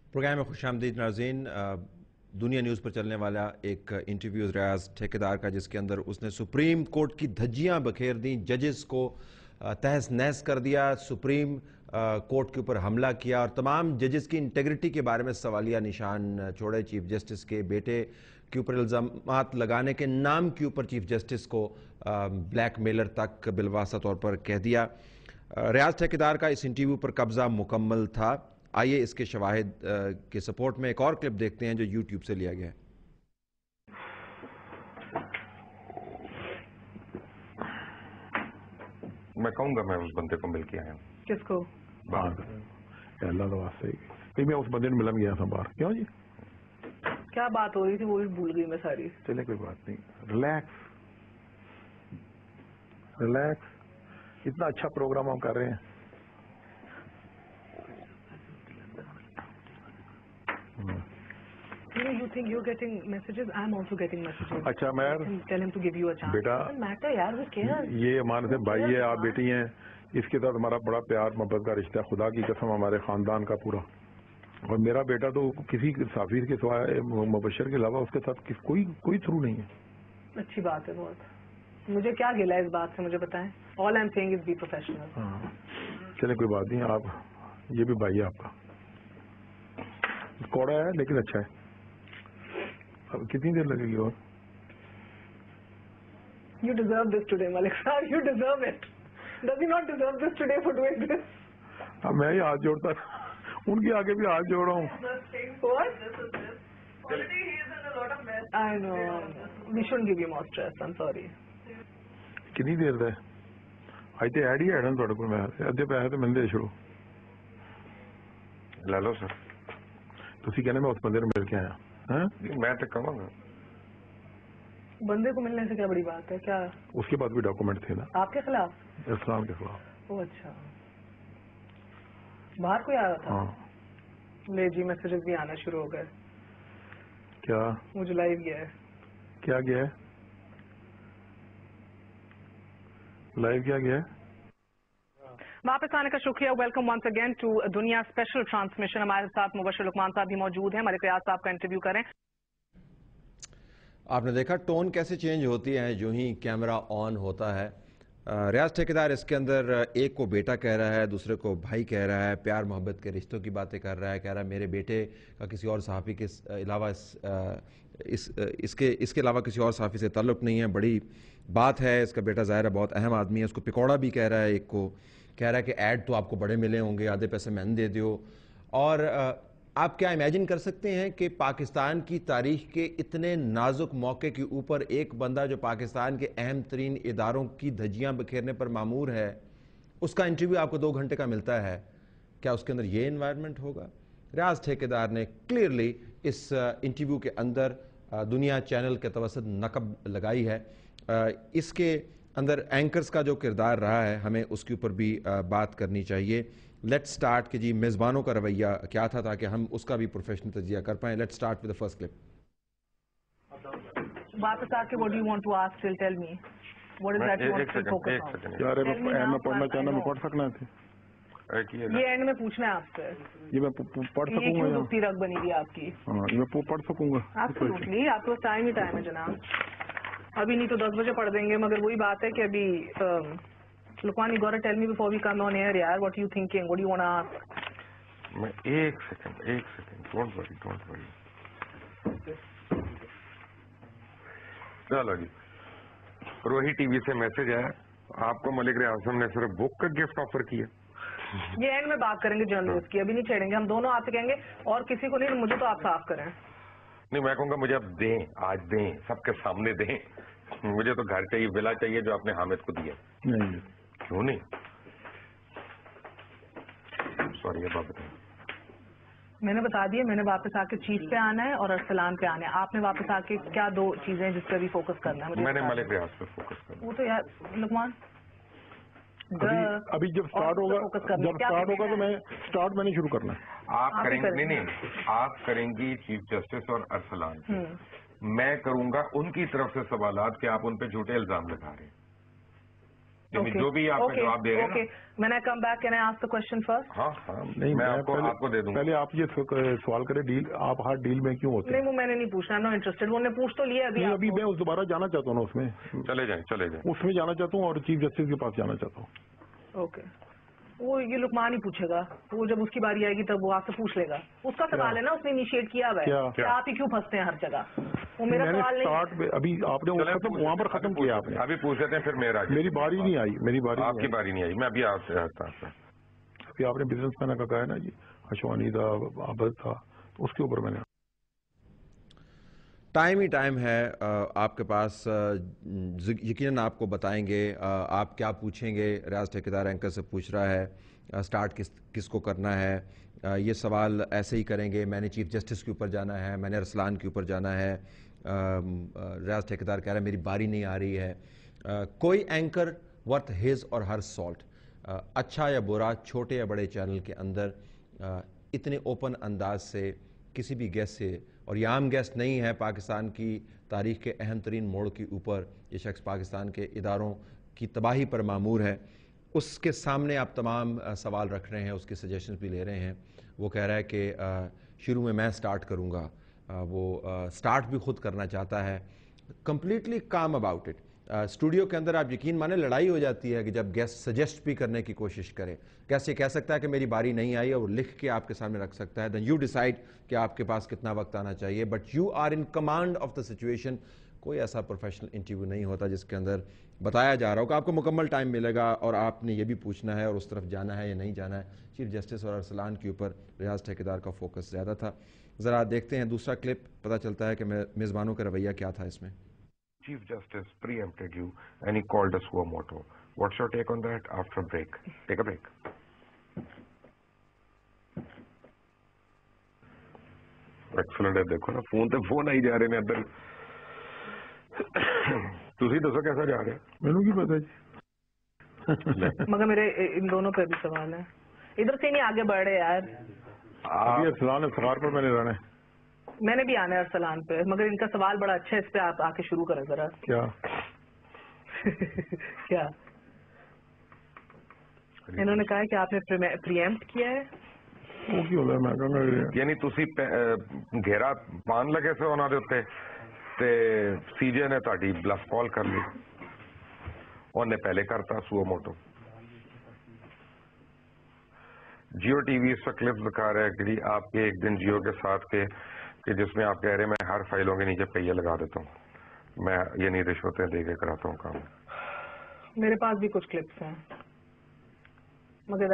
Programme में खुश आमदीद नाज़रीन। दुनिया न्यूज़ पर चलने वाला एक इंटरव्यू रियाज ठेकेदार का, जिसके अंदर उसने सुप्रीम कोर्ट की धज्जियां बखेर दी, जजेस को तहस नहस कर दिया, सुप्रीम कोर्ट के ऊपर हमला किया और तमाम जजेस की इंटेग्रिटी के बारे में सवालिया निशान छोड़े। चीफ जस्टिस के बेटे के ऊपर इल्ज़ामात लगाने के नाम के ऊपर चीफ जस्टिस को ब्लैक मेलर तक बिलवासा तौर पर कह दिया। रियाज ठेकेदार का इस इंटरव्यू पर कब्जा मुकम्मल था। आइए इसके शवाहिद के सपोर्ट में एक और क्लिप देखते हैं जो यूट्यूब से लिया गया है। मैं कहूंगा मैं उस बंदे को मिल के आया हूँ। किसको? अल्लाह तो वास्ते ही मैं उस बंदे ने मिलन गया था बाहर। क्यों जी? क्या बात हो रही थी वो भी भूल गई मैं सारी। चले कोई बात नहीं, रिलैक्स रिलैक्स। इतना अच्छा प्रोग्राम हम कर रहे हैं। You think you're getting messages? I'm also getting messages. अच्छा मैं Tell him to give you a chance. बेटा Doesn't matter यार, who cares? ये हमारे से भाई है, आप बेटी हैं, इसके साथ हमारा बड़ा प्यार मोहब्बत का रिश्ता है, खुदा की कसम हमारे खानदान का पूरा। और मेरा बेटा तो किसी साफिर के सिवाय मुबशर के अलावा उसके साथ कोई थ्रू नहीं है। अच्छी बात है बहुत। मुझे क्या गिला है इस बात से, मुझे बताएं। All I'm saying is be professional. हाँ चले कोई बात नहीं, आप ये भी भाई है आपका, कौड़ा है लेकिन अच्छा है। अब कितनी देर लगेगी और? You deserve this today, Malik sir. You deserve it. Does he not deserve this today for doing this? अब मैं ही हाथ जोड़ता, उनके आगे भी हाथ जोड़ रहा हूँ। What? I know. We shouldn't give you more stress. I'm sorry. कितनी देर है? आज तो ऐड ही है ना थोड़े को, मैं अद्धे पैसे तो मैंने दे छोड़ो। ले लो सर। तुसी कहने मैं उस बंदे ने मिल के आया। हाँ? मैं तो कहूँगा बंदे को मिलने से क्या बड़ी बात है? क्या उसके बाद भी डॉक्यूमेंट थे ना आपके खिलाफ? इस्लाम के खिलाफ। ओह अच्छा, बाहर कोई आया था? हाँ। ले जी, मैसेजेस भी आना शुरू हो गए। क्या? मुझे लाइव गया है। क्या गया है? लाइव क्या गया है? वापस आने का शुक्रिया। Welcome once again to Dunya special transmission. हमारे साथ मुबशर लुकमान साहब भी मौजूद हैं। हमारे रियाज साहब का इंटरव्यू करें। आपने देखा टोन कैसे चेंज होती है जो ही कैमरा ऑन होता है। रियाज ठेकेदार इसके अंदर एक को बेटा कह रहा है, दूसरे को भाई कह रहा है, प्यार मोहब्बत के रिश्तों की बातें कर रहा है, कह रहा है मेरे बेटे का किसी और सहाफ़ी के अलावा इसके अलावा किसी और सहाफ़ी से ताल्लुक़ नहीं है। बड़ी बात है, इसका बेटा ज़ाहिर है बहुत अहम आदमी है। उसको पिकौड़ा भी कह रहा है, एक को कह रहा है कि ऐड तो आपको बड़े मिले होंगे, आधे पैसे मैंने दे दियो। और आप क्या इमेजिन कर सकते हैं कि पाकिस्तान की तारीख के इतने नाजुक मौके के ऊपर एक बंदा जो पाकिस्तान के अहम तरीन इदारों की धज्जियां बखेरने पर मामूर है, उसका इंटरव्यू आपको 2 घंटे का मिलता है। क्या उसके अंदर ये एनवायरनमेंट होगा? रियाज ठेकेदार ने क्लियरली इस इंटरव्यू के अंदर दुनिया चैनल के तवसत नकब लगाई है। इसके अंदर एंकर्स का जो किरदार रहा है, हमें उसके ऊपर भी बात करनी चाहिए। लेट्स स्टार्ट कि जी मेज़बानों का रवैया क्या था, ताकि हम उसका भी प्रोफेशनल तजिया कर पाएं। Let's start with the first clip. वापस आके what do you want to ask? Tell me what is that you want to focus on? यार मैं पढ़ना चाहना, मैं पढ़ सकना थे। ये एंड में पूछना है आपसे। ये मैं पढ़ ये सकूंगा? क्यों दुखती रग बनी हुई आपकी? हाँ ये मैं पढ़ सकूंगा? एब्सोल्युटली, आपके पास टाइम ही टाइम है जनाब। अभी नहीं तो 10 बजे पढ़ देंगे। मगर वही बात है कि अभी Luqman, you got to tell me before we come on air यार, what you thinking, what you want to ask? मैं एक सेकंड डोंट वरी। चलो जी, रोही टीवी से मैसेज आया, आपको मलिक रियाज ने सिर्फ बुक का गिफ्ट ऑफर किया। ये एंड में बात करेंगे जर्नलिस्ट की, अभी नहीं छेड़ेंगे। हम दोनों आपसे कहेंगे और किसी को नहीं, मुझे तो आप साफ करें। नहीं, मैं कहूँगा मुझे अब दें, आज दें, सबके सामने दें। मुझे तो घर चाहिए, विला चाहिए जो आपने हामिद को दिया। नहीं क्यों नहीं? सॉरी, अब आप बताएं। मैंने बता दिया, मैंने वापस आके चीफ पे आना है और अरसलान पे आना है। आपने वापस आके क्या 2 चीजें जिस पे भी फोकस करना है? मैंने मलिक रियाज पे फोकस करना। वो तो यार लुकमान, अभी जब स्टार्ट होगा तो मैंने शुरू करना है। आप करेंगे? नहीं, आप करेंगी चीफ जस्टिस और अरसलान पे। मैं करूंगा उनकी तरफ से सवालात कि आप उन पे झूठे इल्जाम लगा रहे हैं। जो भी आप जवाब दे रहे हैं। Okay. When I come back, can I ask the question first? हाँ हाँ, नहीं मैं आपको दे दूंगा। पहले आप ये सवाल करें, डील आप हर डील में क्यों होते हैं? नहीं वो मैंने नहीं पूछना, नो इंटरेस्टेड, वो ने पूछ तो लिया अभी। अभी मैं दोबारा जाना चाहता हूँ ना उसमें। चले जाएं। उसमें जाना चाहता हूँ और चीफ जस्टिस के पास जाना चाहता हूँ। ओके, वो ये लुकमान ही पूछेगा, वो जब उसकी बारी आएगी तब वो आपसे पूछ लेगा। उसका सवाल है ना, उसने इनिशिएट किया हुआ है कि आप ही क्यों फंसते हैं हर जगह। वो मेरा सवाल नहीं। अभी आपने वहाँ पर खत्म किया आपने। अभी पूछ लेते हैं, फिर मेरी बारी नहीं आई, आपकी बारी नहीं आई, मैं अभी आपसे आता हूँ। अभी आपने बिजनेसमैन का कहा है ना जी, अशवानी था, आबद था, तो उसके ऊपर मैंने टाइम ही टाइम है आपके पास। यकीनन आपको बताएंगे आप क्या पूछेंगे। रियाज ठेकेदार एंकर से पूछ रहा है स्टार्ट किसको करना है। ये सवाल ऐसे ही करेंगे, मैंने चीफ जस्टिस के ऊपर जाना है, मैंने अरसलान के ऊपर जाना है। रियाज ठेकेदार कह रहा है मेरी बारी नहीं आ रही है। कोई एंकर वर्थ हिज और हर सॉल्ट, अच्छा या बुरा, छोटे या बड़े चैनल के अंदर इतने ओपन अंदाज से किसी भी गेस्ट से, और ये आम गेस्ट नहीं है, पाकिस्तान की तारीख़ के अहम तरीन मोड़ के ऊपर ये शख्स पाकिस्तान के इदारों की तबाही पर मामूर है, उसके सामने आप तमाम सवाल रख रहे हैं, उसके सजेशंस भी ले रहे हैं। वो कह रहा है कि शुरू में मैं स्टार्ट करूँगा, वो स्टार्ट भी ख़ुद करना चाहता है। कम्प्लीटली काम अबाउट इट। स्टूडियो के अंदर आप यकीन माने लड़ाई हो जाती है कि जब गेस्ट सजेस्ट भी करने की कोशिश करे। कैसे कह सकता है कि मेरी बारी नहीं आई, और लिख के आपके सामने रख सकता है। देन यू डिसाइड कि आपके पास कितना वक्त आना चाहिए, but you are in command of the situation. कोई ऐसा प्रोफेशनल इंटरव्यू नहीं होता जिसके अंदर बताया जा रहा हो कि आपको मुकम्मल टाइम मिलेगा और आपने ये भी पूछना है और उस तरफ जाना है या नहीं जाना है। चीफ जस्टिस और अरसलान के ऊपर रियाज ठेकेदार का फोकस ज़्यादा था। ज़रा देखते हैं दूसरा क्लिप, पता चलता है कि मेज़बानों का रवैया क्या था इसमें। Chief Justice preempted you and he called a suo moto. What's your take on that? After a break. Take a break. Excellent है, देखो ना फोन आई जा रहे हैं अंदर। तुसी दसो कैसा जा रहे हैं? मैंने की पता जी। मगर मेरे इन दोनों पे भी सवाल है, इधर से नहीं आगे बढ़ रहे यार। अभी अरसलान सवार पर मैंने रहना है, मैंने भी आना है अरसलान पे, मगर इनका सवाल बड़ा अच्छा है, इस पे आप आके शुरू करें जरा। क्या क्या इन्होंने कहा है कि आपने प्रीएम्प्ट किया है? वो क्यों होता है? मैं कहूँगा यानी तुसी घेरा पान लगे से ਉਹਨਾਂ ਦੇ ਉੱਤੇ ਤੇ सीजे ने ਤੁਹਾਡੀ ब्लफ कॉल कर ली, ਉਹਨੇ पहले करता सुओ मोटो। जियो टीवी इस क्लिप दिखा रहा है कि आपके एक दिन जियो के साथ के कि जिसमें आप कह रहे हैं मैं हर फाइलों के नीचे पहिए लगा देता हूँ, मैं ये नहीं रिश्वतें दे के कराता हूँ काम। मेरे पास भी कुछ क्लिप्स हैं, मगर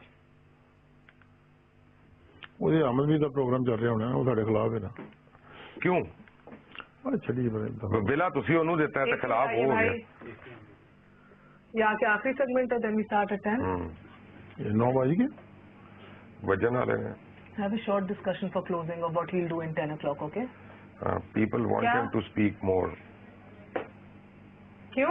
ਉਹਦੇ ਆਮਦਨੀ ਦਾ ਪ੍ਰੋਗਰਾਮ ਚੱਲ ਰਿਹਾ ਹੋਣਾ, ਉਹ ਸਾਡੇ ਖਿਲਾਫ ਹੈ ਨਾ। क्यों? ਛੱਡੀ बिला तुसी ਉਹਨੂੰ ਦਿੱਤਾ है तो खिलाफ हो गया। ये आके आखिरी सेगमेंट है, देन वी स्टार्ट एट 10। 9 बज गए वजन वाले ने have a short discussion for closing of what we'll do in 10 o'clock, okay? People want him to speak more. क्यों?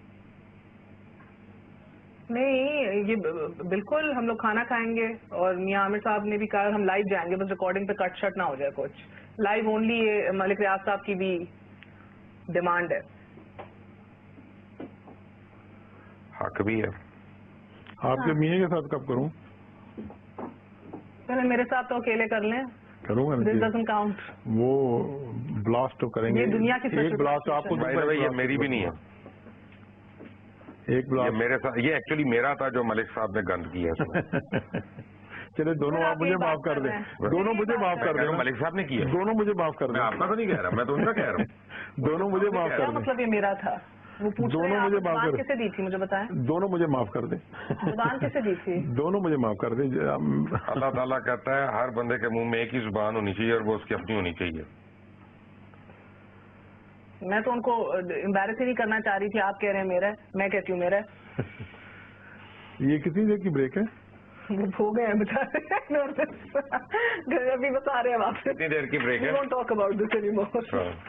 नहीं, ये बिल्कुल हम लोग खाना खाएंगे और मियां आमिर साहब ने भी कहा हम लाइव जाएंगे, बस रिकॉर्डिंग पे कट शट ना हो जाए कुछ। लाइव ओनली ये मलिक रियाज साहब की भी डिमांड है। हक भी है। आपके मियां के साथ कब करूं? पहले मेरे साथ तो अकेले कर लें। करूंगा This doesn't count. वो ब्लास्ट तो करेंगे। ये दुनिया की एक ब्लास्ट आपको ये मेरी भी नहीं है। एक ब्लास्ट मेरे साथ, ये एक्चुअली मेरा था जो मलिक साहब ने गंद किया। चले दोनों आप मुझे माफ कर दें, दोनों मुझे माफ कर दें। मलिक साहब ने किया, दोनों मुझे माफ कर दें। मैं आपका तो नहीं कह रहा, मैं तो उनका कह रहा हूँ। दोनों मुझे माफ कर दें। मतलब ये मेरा था, वो पूछ रहे हैं आप जुबान किसे दी थी मुझे बताएं। दोनों मुझे माफ कर दें। जुबान किसे दी थी? दोनों मुझे माफ कर दें। अल्लाह ताला कहता है हर बंदे के मुंह में एक ही जुबान होनी चाहिए और वो उसकी अपनी होनी चाहिए। मैं तो उनको एम्बैरेस ही नहीं करना चाह रही थी, आप कह रहे हैं मेरा है, मैं कहती हूँ मेरा है। ये कितनी देर की ब्रेक है? वो हो गए हैं बेचारे, अभी बता रहे हैं वापस। कितनी देर की ब्रेक है? We won't talk about this anymore.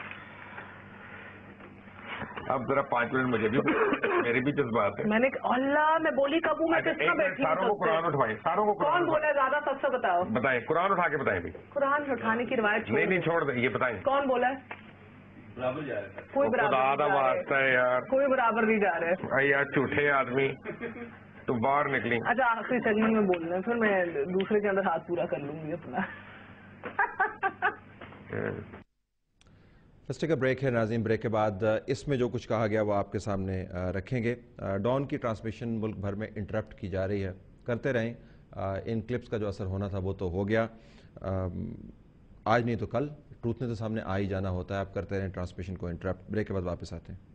अब जरा 5 मिनट मुझे भी, मेरी भी जज्बात है। मैंने अल्लाह मैं बोली कब हूँ, मैं कितना बैठी हूँ। सारों को कुरान उठवाएं, सारों को कौन बोला ज्यादा सच बताओ। बताएं, कुरान उठा के बताएं भी। कुरान उठाने की रिवायत नहीं छोड़ दे, ये बताएं कौन बोला है। कोई बराबर खुदा दा नहीं जा वास्ता है रहे, यार, कोई बराबर नहीं जा रहे। अरे यार झूठे आदमी, तू बाहर निकली। अच्छा आखिरी सेगमेंट में बोलना है, फिर मैं दूसरे के अंदर हाथ पूरा कर लूंगी अपना। फर्स्ट का ब्रेक है नाज़रीन। ब्रेक के बाद इसमें जो कुछ कहा गया वो आपके सामने रखेंगे। डॉन की ट्रांसमिशन मुल्क भर में इंटरप्ट की जा रही है, करते रहें। इन क्लिप्स का जो असर होना था वो तो हो गया, आज नहीं तो कल ट्रूथ ने तो सामने आ ही जाना होता है। आप करते रहें ट्रांसमिशन को इंटरप्ट। ब्रेक के बाद वापस आते हैं।